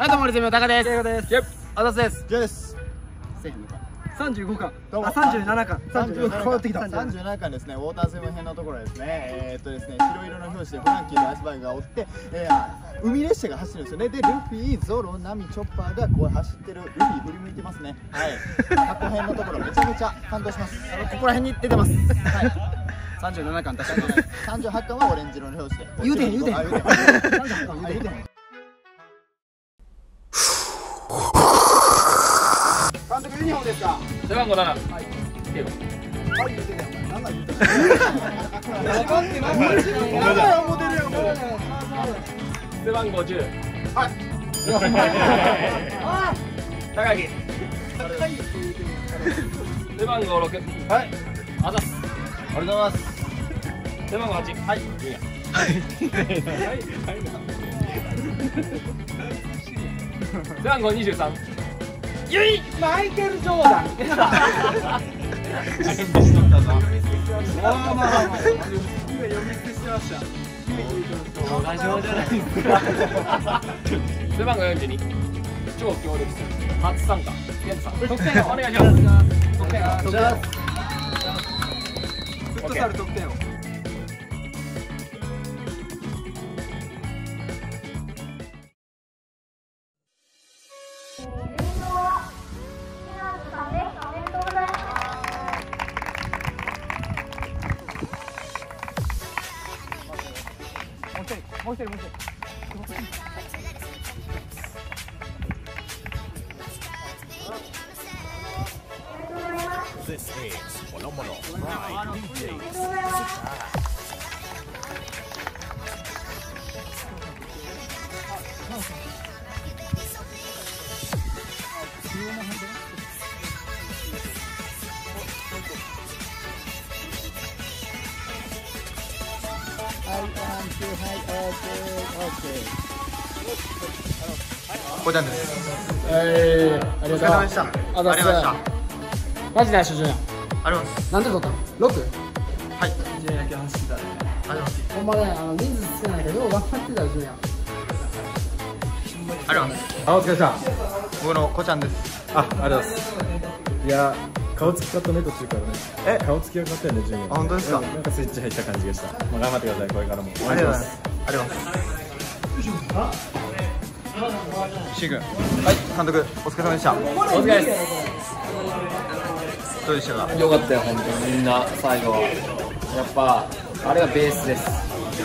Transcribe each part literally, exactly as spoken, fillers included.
はい、どうも、リズムタカです。 ケイゴです。 あざすです。 ジェです。 三十五巻。 どうも。 あ、三十七巻。 三十変わってきた。 三十七巻ですね。ウォーターセブン編のところですね。えー、っとですね、白色の表紙でフランキーとアイスバーグが追って、えー、海列車が走るんですよね。で、ルフィ、ゾロ、ナミ、チョッパーがこう走ってる。ルフィ振り向いてますね。はい。過去編のところめちゃめちゃ感動します。 あの、ここら辺に出てます。はい。三十七巻確かに。 三十八巻はオレンジ色の表紙で。 言うてへん言うてへん。 あ、言うてへん。三十八巻言うてへん。監督ユニフォームですか。 背番号七。はい。 はい言うてるやん。なんなん言うてる。分かってない。なんだよモデルやん。 背番号十。 はい。 高木。背番号六。はい。あざす。 ありがとうございます。 背番号八。はい。背番号二十三。ゆい。 マイケル・ジョーダン。まあまあまあ。今読み捨てしてました。 ラジオじゃないですか。背番号四十二。超強力する。初参加。やつさん。得点をお願いします。得点を。 フットサル得点を。もう一人もう一人。 This is Phenomenal Pride ディージェーこうちゃんです。 えー、ありがとう。 お疲れ様でした。 あざっす。マジで主人や。 あります。 なんで撮ったの？六？ はい。 いちねんだけ走ってたね。 あります。 ほんまね、あの人数少ないけど、頑張ってた主人や。 あります。 あ、お疲れさん。 僕のこちゃんです。 あ、ありがとうございます。いや、顔つき買ったね、途中からね。 え、 顔つきが買ったよね、ジュニア。 あ、本当ですか。 なんかスイッチ入った感じがした。まあ、頑張ってください、これからも。おありがとうございま願いします。 す。ありがとうございます。シー君。はい、監督、お疲れ様でした。 お疲れです。 どうでしたか。 よかったよ、本当にみんな最後。やっぱあれがベースです。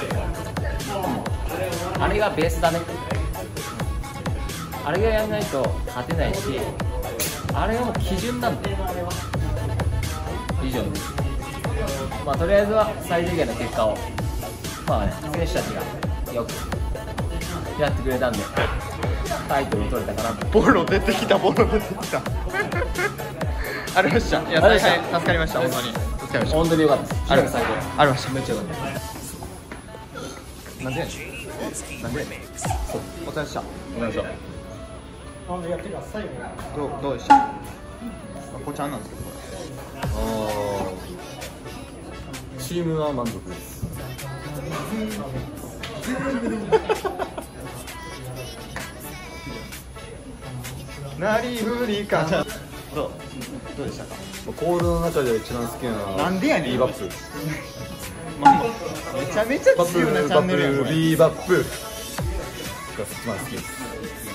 あれがベースだね。あれがやらないと勝てないし、あれがもう基準なんで。以上です。まあとりあえずは最低限の結果を、まあね、選手たちがよくやってくれたんで、タイトルを取れたかなと。 ボロ出てきた、ボロ出てきた。ありました。いや、大変助かりました、本当に。お疲れ様でした。 本当によかったです。 ありました。 最高。 ありました。 めっちゃよかった。 なんでやねん。なんでやねん。そう、お疲れ様でした。 お願いします。 どう、どうでした。あ、こちゃんなんですけど、こあー、チームは満足です。 れ。なりふりかちゃん。どう、どうでしたか。 コールの中で一番好きなのは。 なんでやねん。 ビーバップ。 まあまあ、めちゃめちゃ自由なチャンネルやん、これ。 ビーバップ。が一番好きです。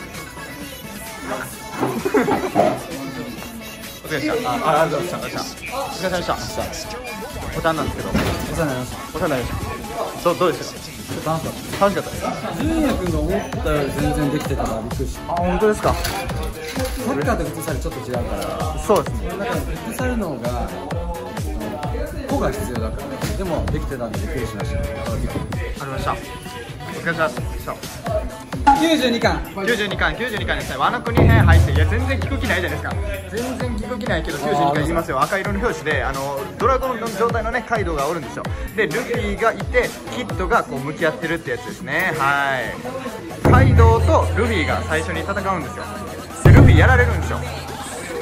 お疲れ様でした。あ、ありがとうございました。お疲れ様でした。こちゃんなんですけど。お世話になりました。お世話になりました。どう、どうでしたか。楽しかった。楽しかったです。 ジュニア君が思ったより全然できてたからびっくりした。 あ、本当ですか。 サッカーとフットサルちょっと違うから。 そうですね。 だからフットサルの方が個が必要だから。でもできてたんでびっくりしました。 ありました。お疲れ様でした。 きゅうじゅうにかん。 きゅうじゅうにかん、きゅうじゅうにかんですね。ワノ国編入って、いや全然聞く気ないじゃないですか。全然聞く気ないけどきゅうじゅうにかんいきますよ。赤色の表紙で、あのドラゴンの状態のねカイドウがおるんですよ。でルフィがいて、キッドがこう向き合ってるってやつですね。はい。カイドウとルフィが最初に戦うんですよ。でルフィやられるんですよ。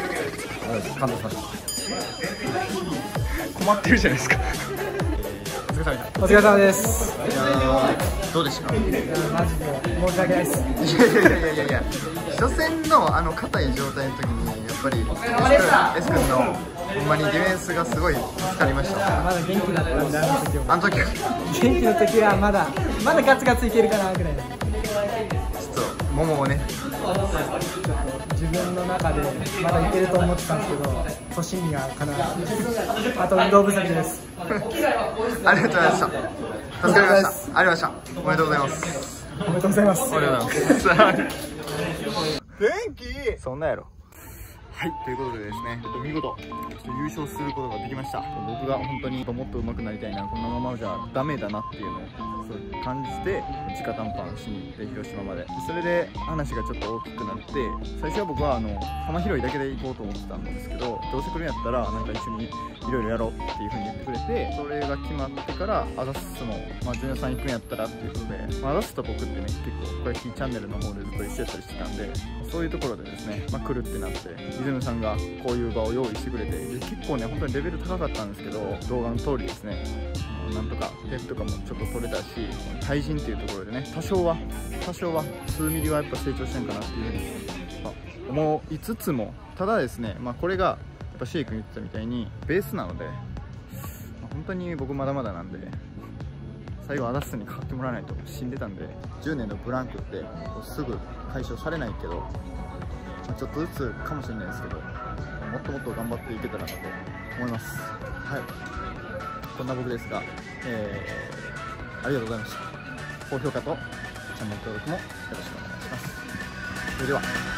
感動しました。 困ってるじゃないですか。お疲疲れ様でした。 お疲れ様です。 いやーどうでしたか？ いやマジで申し訳ないです。 いやいやいやいやいや、初戦のあの硬い状態の時にやっぱりエス君のほんまにディフェンスがすごい助かりました。 まだ元気だったんで、あの時はあの時は元気の時はまだまだガツガツいけるかなぐらい。 ちょっとももをね、 自分の中でまだいけると思ってたんですけど、年にはかなわないです。あと運動不足です。 ありがとうございました。助かりました。ありがとうございました。おめでとうございます。 おめでとうございます。 ありがとうございます。元気？そんなやろ。はい、ということでですね、見事優勝することができました。僕が本当にもっと上手くなりたいな、このままじゃダメだなっていうのをそう感じて直談判しに行って広島まで。それで話がちょっと大きくなって、最初は僕はあの球拾いだけで行こうと思ってたんですけど、どうせ来るんやったらなんか一緒にいろいろやろうっていう風に言ってくれて、それが決まってからアダッスも、まあ、ジュニアさん行くんやったらっていうことで、まあ、アダッスと僕ってね結構これキーチャンネルの方でずっと一緒やったりしてたんで、そういうところでですね、まあ、来るってなって、イズムさんがこういう場を用意してくれて、で結構ね本当にレベル高かったんですけど、動画の通りですね、なんとかテープとかもちょっと取れたし、対人っていうところでね多少は多少は数ミリはやっぱ成長してんかなっていうふうに、まあ、思いつつも、ただですね、まあ、これがやっぱシェイク言ってたみたいにベースなので、まあ、本当に僕まだまだなんで、最後アダッスにかかってもらわないと死んでたんで、じゅうねんのブランクってすぐ解消されないけど、ちょっとずつかもしれないですけど、もっともっと頑張っていけたらなと思います。はい、こんな僕ですが、えー、ありがとうございました。高評価とチャンネル登録もよろしくお願いします。それでは。